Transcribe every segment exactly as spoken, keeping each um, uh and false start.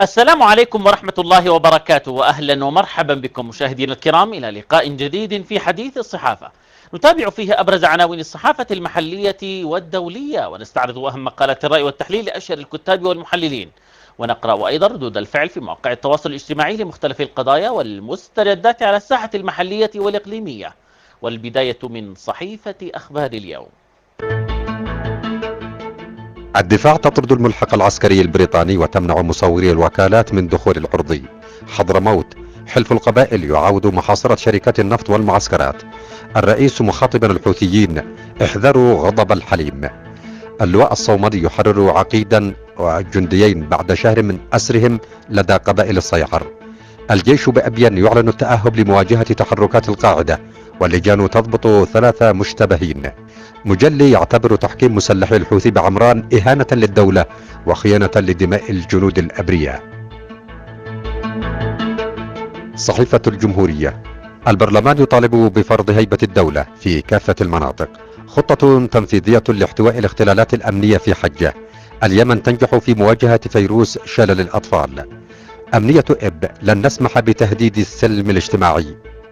السلام عليكم ورحمة الله وبركاته، وأهلا ومرحبا بكم مشاهدينا الكرام إلى لقاء جديد في حديث الصحافة، نتابع فيه أبرز عناوين الصحافة المحلية والدولية، ونستعرض أهم مقالات الرأي والتحليل لأشهر الكتاب والمحللين، ونقرأ أيضا ردود الفعل في مواقع التواصل الاجتماعي لمختلف القضايا والمستجدات على الساحة المحلية والإقليمية. والبداية من صحيفة أخبار اليوم. الدفاع تطرد الملحق العسكري البريطاني وتمنع مصوري الوكالات من دخول العرضي. حضرموت، حلف القبائل يعاود محاصرة شركات النفط والمعسكرات. الرئيس مخاطبا الحوثيين: احذروا غضب الحليم. اللواء الصومدي يحرر عقيدا وجنديين بعد شهر من أسرهم لدى قبائل الصيعر. الجيش بأبين يعلن التأهب لمواجهة تحركات القاعدة، واللجان تضبط ثلاثة مشتبهين. مجلي يعتبر تحكيم مسلحي الحوثي بعمران إهانة للدولة وخيانة لدماء الجنود الأبرياء. صحيفة الجمهورية، البرلمان يطالب بفرض هيبة الدولة في كافة المناطق. خطة تنفيذية لاحتواء الاختلالات الأمنية في حجة. اليمن تنجح في مواجهة فيروس شلل الأطفال. أمنية إب، لن نسمح بتهديد السلم الاجتماعي.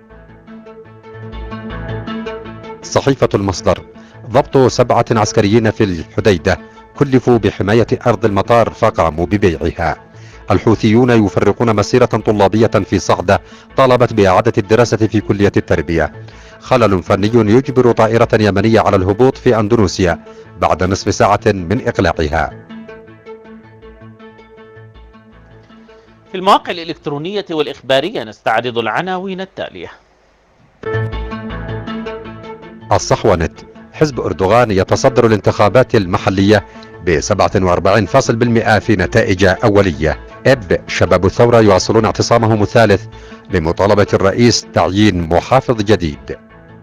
صحيفة المصدر، ضبط سبعة عسكريين في الحديدة كلفوا بحماية أرض المطار فقاموا ببيعها. الحوثيون يفرقون مسيرة طلابية في صعدة طالبت بإعادة الدراسة في كلية التربية. خلل فني يجبر طائرة يمنية على الهبوط في أندونيسيا بعد نصف ساعة من إقلاعها. في المواقع الإلكترونية والإخبارية نستعرض العناوين التالية. الصحوة نت، حزب أردوغان يتصدر الانتخابات المحلية ب سبعة وأربعين فاصلة بالمئة في نتائج أولية. إب، شباب الثورة يواصلون اعتصامهم الثالث لمطالبة الرئيس تعيين محافظ جديد.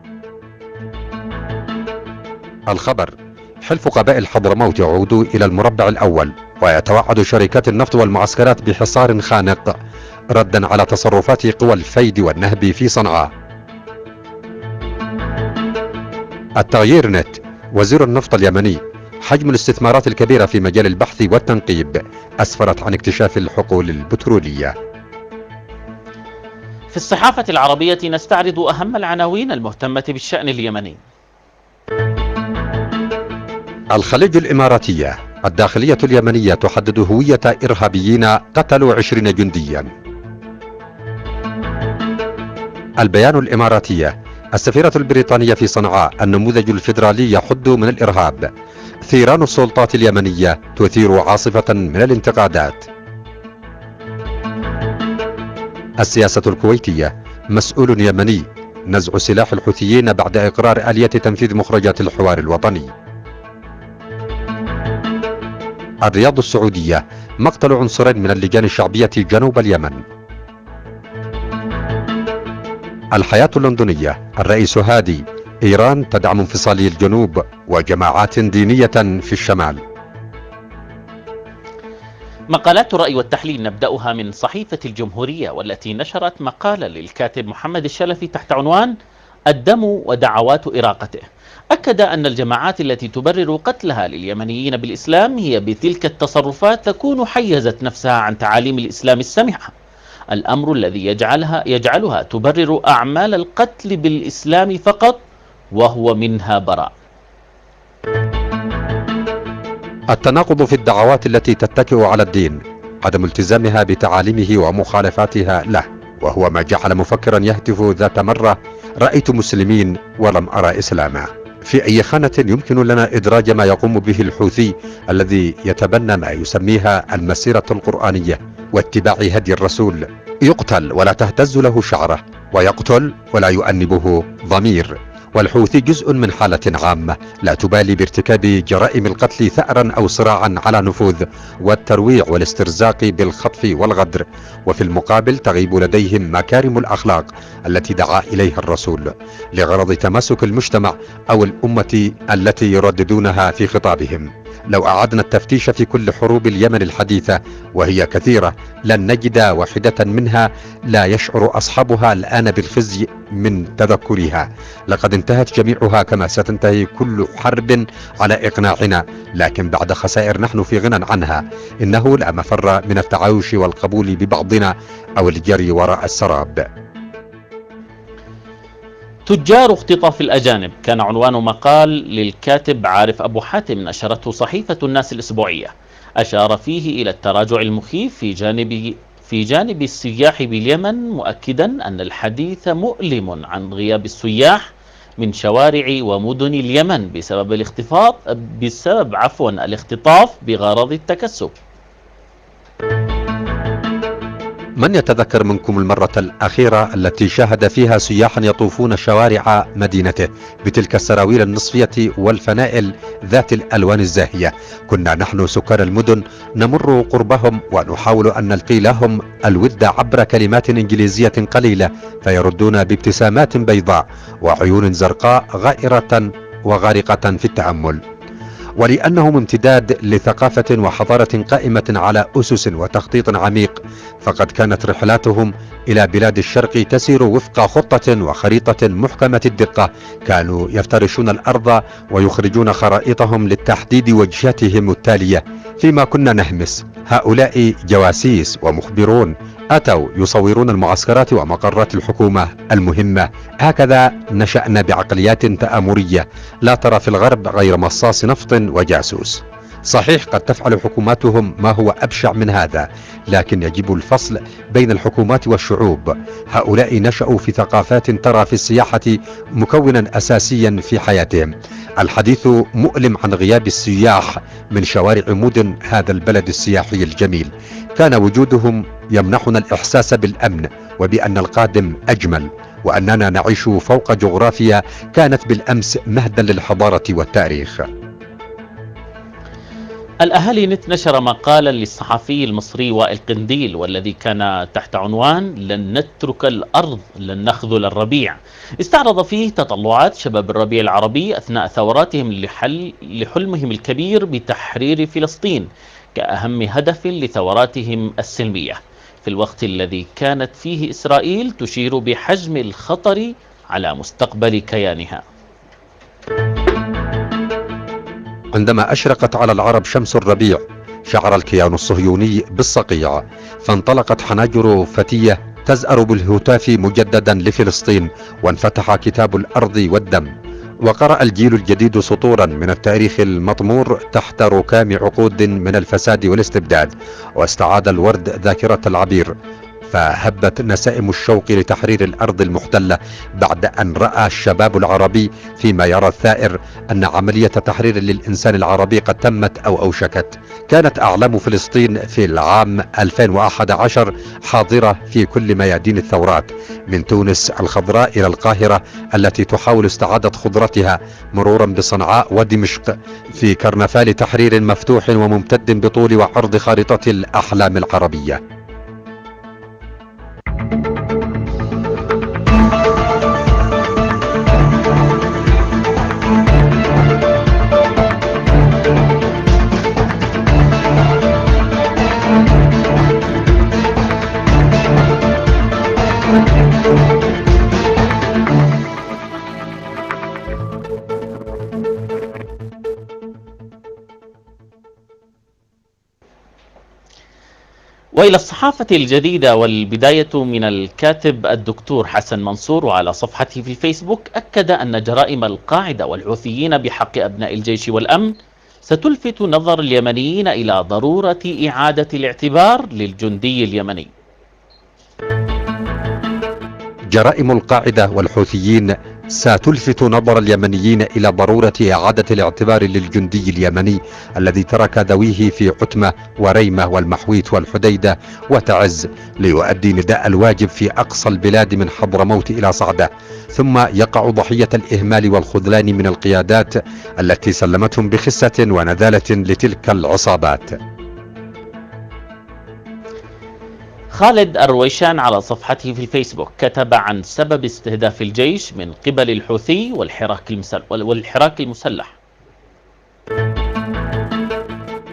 الخبر، حلف قبائل حضرموت يعود إلى المربع الأول، ويتوعد شركات النفط والمعسكرات بحصار خانق ردا على تصرفات قوى الفيد والنهب في صنعاء. التغيير نت، وزير النفط اليمني: حجم الاستثمارات الكبيرة في مجال البحث والتنقيب أسفرت عن اكتشاف الحقول البترولية. في الصحافة العربية نستعرض أهم العناوين المهتمة بالشأن اليمني. الخليج الإماراتية، الداخلية اليمنية تحدد هوية إرهابيين قتلوا عشرين جنديا. البيان الإماراتية، السفيرة البريطانية في صنعاء: النموذج الفيدرالي يحد من الإرهاب. ثيران السلطات اليمنية تثير عاصفة من الانتقادات. السياسة الكويتية، مسؤول يمني: نزع سلاح الحوثيين بعد إقرار آلية تنفيذ مخرجات الحوار الوطني. الرياض السعودية، مقتل عنصرين من اللجان الشعبية جنوب اليمن. الحياة اللندنية، الرئيس هادي: إيران تدعم انفصالي الجنوب وجماعات دينية في الشمال. مقالات الرأي والتحليل نبدأها من صحيفة الجمهورية، والتي نشرت مقالا للكاتب محمد الشلفي تحت عنوان الدم ودعوات إراقته. أكد أن الجماعات التي تبرر قتلها لليمنيين بالإسلام هي بتلك التصرفات تكون حيزت نفسها عن تعاليم الإسلام السمحة، الأمر الذي يجعلها يجعلها تبرر أعمال القتل بالإسلام فقط وهو منها براء. التناقض في الدعوات التي تتكئ على الدين، عدم التزامها بتعاليمه ومخالفاتها له، وهو ما جعل مفكرا يهتف ذات مرة: رأيت مسلمين ولم أرى إسلاما. في أي خانة يمكن لنا إدراج ما يقوم به الحوثي الذي يتبنى ما يسميها المسيرة القرآنية واتباع هدي الرسول؟ يقتل ولا تهتز له شعره، ويقتل ولا يؤنبه ضمير. والحوثي جزء من حالة عامة لا تبالي بارتكاب جرائم القتل ثأرا أو صراعا على نفوذ والترويع والاسترزاق بالخطف والغدر، وفي المقابل تغيب لديهم مكارم الأخلاق التي دعا إليها الرسول لغرض تماسك المجتمع أو الأمة التي يرددونها في خطابهم. لو أعدنا التفتيش في كل حروب اليمن الحديثة وهي كثيرة لن نجد واحدة منها لا يشعر أصحابها الآن بالخزي من تذكرها. لقد انتهت جميعها كما ستنتهي كل حرب على إقناعنا، لكن بعد خسائر نحن في غنى عنها. إنه لا مفر من التعايش والقبول ببعضنا أو الجري وراء السراب. تجار اختطاف الأجانب كان عنوان مقال للكاتب عارف أبو حاتم نشرته صحيفة الناس الأسبوعية، أشار فيه إلى التراجع المخيف في جانب في جانب السياح باليمن، مؤكدا أن الحديث مؤلم عن غياب السياح من شوارع ومدن اليمن بسبب الاختطاف بسبب عفوا الاختطاف بغرض التكسب. من يتذكر منكم المرة الأخيرة التي شاهد فيها سياحا يطوفون شوارع مدينته بتلك السراويل النصفية والفنائل ذات الألوان الزاهية؟ كنا نحن سكان المدن نمر قربهم ونحاول أن نلقي لهم الود عبر كلمات إنجليزية قليلة، فيردون بابتسامات بيضاء وعيون زرقاء غائرة وغارقة في التأمل. ولأنهم امتداد لثقافة وحضارة قائمة على أسس وتخطيط عميق، فقد كانت رحلاتهم إلى بلاد الشرق تسير وفق خطة وخريطة محكمة الدقة. كانوا يفترشون الأرض ويخرجون خرائطهم للتحديد وجهاتهم التالية، فيما كنا نهمس هؤلاء جواسيس ومخبرون أتوا يصورون المعسكرات ومقرات الحكومة المهمة. هكذا نشأنا بعقليات تآمرية لا ترى في الغرب غير مصاص نفط وجاسوس. صحيح قد تفعل حكوماتهم ما هو أبشع من هذا، لكن يجب الفصل بين الحكومات والشعوب. هؤلاء نشأوا في ثقافات ترى في السياحة مكونا أساسيا في حياتهم. الحديث مؤلم عن غياب السياح من شوارع مدن هذا البلد السياحي الجميل. كان وجودهم يمنحنا الإحساس بالأمن وبأن القادم أجمل، وأننا نعيش فوق جغرافيا كانت بالأمس مهدا للحضارة والتاريخ. الأهالي نت نشر مقالا للصحفي المصري وائل قنديل، والذي كان تحت عنوان لن نترك الأرض لن نخذل الربيع. استعرض فيه تطلعات شباب الربيع العربي أثناء ثوراتهم لحل لحلمهم الكبير بتحرير فلسطين كأهم هدف لثوراتهم السلمية، في الوقت الذي كانت فيه إسرائيل تشير بحجم الخطر على مستقبل كيانها. عندما أشرقت على العرب شمس الربيع شعر الكيان الصهيوني بالصقيع، فانطلقت حناجر فتية تزأر بالهتاف مجددا لفلسطين، وانفتح كتاب الأرض والدم، وقرأ الجيل الجديد سطورا من التاريخ المطمور تحت ركام عقود من الفساد والاستبداد، واستعاد الورد ذاكرة العبير، فهبت نسائم الشوق لتحرير الأرض المحتلة بعد أن رأى الشباب العربي فيما يرى الثائر أن عملية تحرير للإنسان العربي قد تمت أو أوشكت. كانت أعلام فلسطين في العام ألفين وأحد عشر حاضرة في كل ميادين الثورات، من تونس الخضراء إلى القاهرة التي تحاول استعادة خضرتها، مرورا بصنعاء ودمشق، في كرنفال تحرير مفتوح وممتد بطول وعرض خارطة الأحلام العربية. وإلى الصحافة الجديدة، والبداية من الكاتب الدكتور حسن منصور، وعلى صفحته في الفيسبوك أكد أن جرائم القاعدة والحوثيين بحق أبناء الجيش والأمن ستلفت نظر اليمنيين إلى ضرورة إعادة الاعتبار للجندي اليمني. جرائم القاعدة والحوثيين ستلفت نظر اليمنيين إلى ضرورة إعادة الاعتبار للجندي اليمني الذي ترك ذويه في عتمة وريمة والمحويت والحديدة وتعز ليؤدي نداء الواجب في أقصى البلاد من حضرموت إلى صعدة، ثم يقع ضحية الإهمال والخذلان من القيادات التي سلمتهم بخسة ونذالة لتلك العصابات. خالد الرويشان على صفحته في الفيسبوك كتب عن سبب استهداف الجيش من قبل الحوثي والحراك المسلح.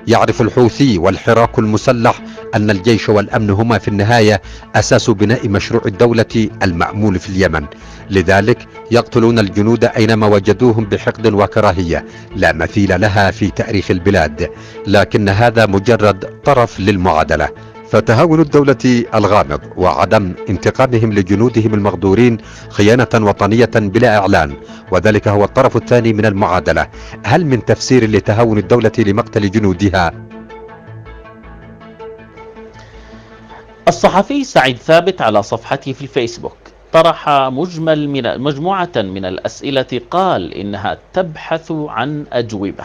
يعرف الحوثي والحراك المسلح أن الجيش والأمن هما في النهاية أساس بناء مشروع الدولة المأمول في اليمن، لذلك يقتلون الجنود أينما وجدوهم بحقد وكراهية لا مثيل لها في تاريخ البلاد، لكن هذا مجرد طرف للمعادلة. فتهاون الدولة الغامض وعدم انتقامهم لجنودهم المغدورين خيانة وطنية بلا إعلان، وذلك هو الطرف الثاني من المعادلة. هل من تفسير لتهاون الدولة لمقتل جنودها؟ الصحفي سعيد ثابت على صفحته في الفيسبوك طرح مجمل من مجموعة من الأسئلة قال إنها تبحث عن أجوبة.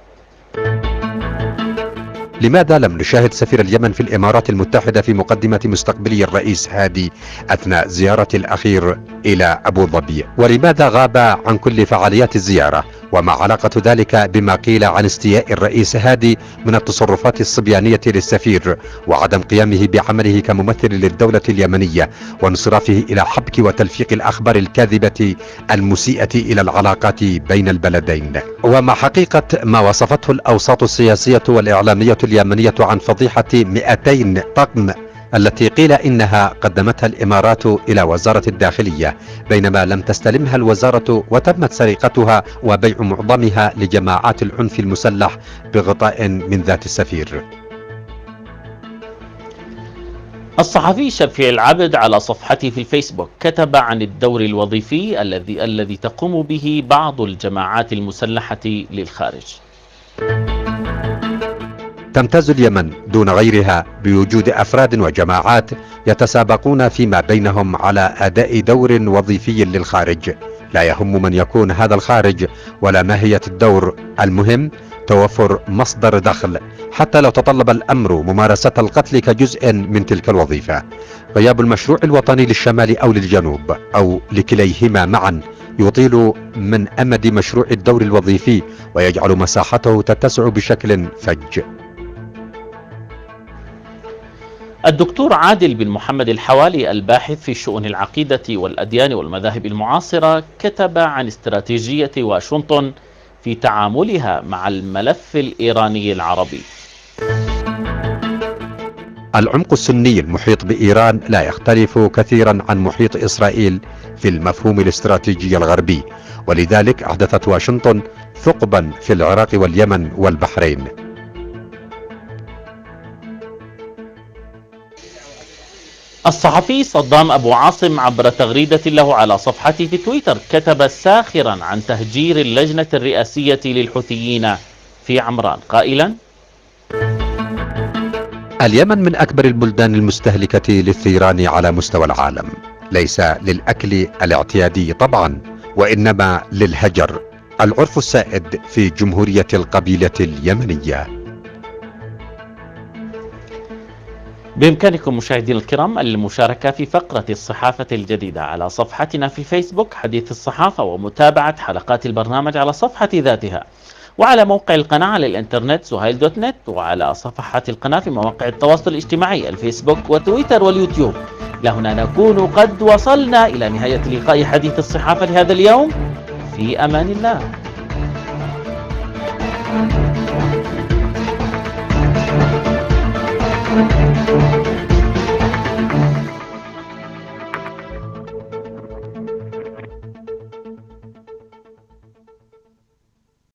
لماذا لم نشاهد سفير اليمن في الإمارات المتحدة في مقدمة مستقبلي الرئيس هادي أثناء زيارته الأخير إلى أبو ظبي؟ ولماذا غاب عن كل فعاليات الزيارة؟ وما علاقة ذلك بما قيل عن استياء الرئيس هادي من التصرفات الصبيانية للسفير وعدم قيامه بعمله كممثل للدولة اليمنية وانصرافه إلى حبك وتلفيق الأخبار الكاذبة المسيئة إلى العلاقات بين البلدين؟ وما حقيقة ما وصفته الأوساط السياسية والإعلامية اليمنية عن فضيحة مئتين طقم التي قيل إنها قدمتها الإمارات إلى وزارة الداخلية بينما لم تستلمها الوزارة وتمت سرقتها وبيع معظمها لجماعات العنف المسلح بغطاء من ذات السفير؟ الصحفي شفيع العبد على صفحته في الفيسبوك كتب عن الدور الوظيفي الذي الذي تقوم به بعض الجماعات المسلحة للخارج. تمتاز اليمن دون غيرها بوجود أفراد وجماعات يتسابقون فيما بينهم على أداء دور وظيفي للخارج، لا يهم من يكون هذا الخارج ولا ماهية الدور، المهم توفر مصدر دخل حتى لو تطلب الأمر ممارسة القتل كجزء من تلك الوظيفة. غياب المشروع الوطني للشمال أو للجنوب أو لكليهما معا يطيل من أمد مشروع الدور الوظيفي ويجعل مساحته تتسع بشكل فج. الدكتور عادل بن محمد الحوالي الباحث في شؤون العقيدة والأديان والمذاهب المعاصرة كتب عن استراتيجية واشنطن في تعاملها مع الملف الإيراني العربي. العمق السني المحيط بإيران لا يختلف كثيرا عن محيط إسرائيل في المفهوم الاستراتيجي الغربي، ولذلك أحدثت واشنطن ثقبا في العراق واليمن والبحرين. الصحفي صدام أبو عاصم عبر تغريدة له على صفحته في تويتر كتب ساخرا عن تهجير اللجنة الرئاسية للحوثيين في عمران قائلا: اليمن من أكبر البلدان المستهلكة للثيران على مستوى العالم، ليس للأكل الاعتيادي طبعا وإنما للهجر، العرف السائد في جمهورية القبيلة اليمنية. بإمكانكم مشاهدينا الكرام المشاركة في فقرة الصحافة الجديدة على صفحتنا في الفيسبوك حديث الصحافة، ومتابعة حلقات البرنامج على صفحة ذاتها، وعلى موقع القناة على الانترنت سهيل دوت نت، وعلى صفحات القناة في مواقع التواصل الاجتماعي الفيسبوك وتويتر واليوتيوب. لهنا نكون قد وصلنا إلى نهاية لقاء حديث الصحافة لهذا اليوم، في أمان الله.